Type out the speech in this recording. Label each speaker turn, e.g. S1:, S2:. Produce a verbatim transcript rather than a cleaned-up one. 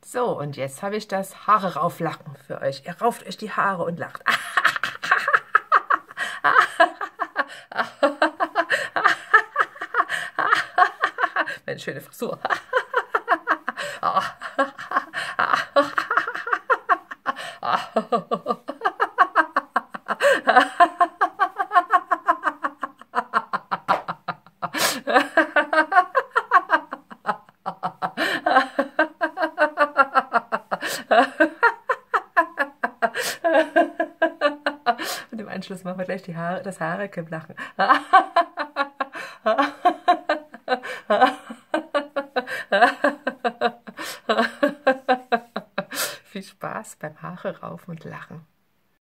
S1: So, und jetzt habe ich das Haare rauflachen für euch. Ihr rauft euch die Haare und lacht. Meine schöne Frisur. Und im Anschluss machen wir gleich die Haare, das Haare-Lachen. Viel Spaß beim Haare raufen und lachen.